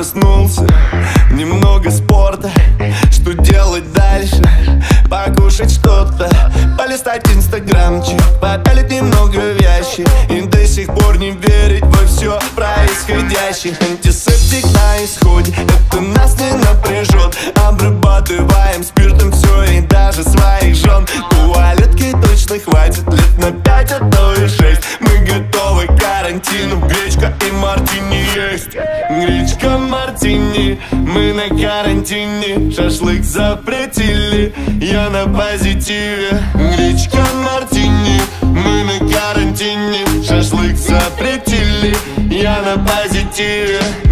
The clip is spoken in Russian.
проснулся, немного спорта. Что делать дальше? Покушать что-то, полистать инстаграмчик, попялить немного вещи и до сих пор не верить во все происходящее. Антисептик на исходе, это нас не напряжет. Обрабатываем спиртом все и даже своих жен. Туалетки точно хватит лет на 5, а то и 6. Мы готовы к карантину, гречка и мартини есть. Гречка, мартини, мы на карантине. Шашлык запретили, я на позитиве. Гречка, мартини, мы на карантине. Шашлык запретили, я на позитиве.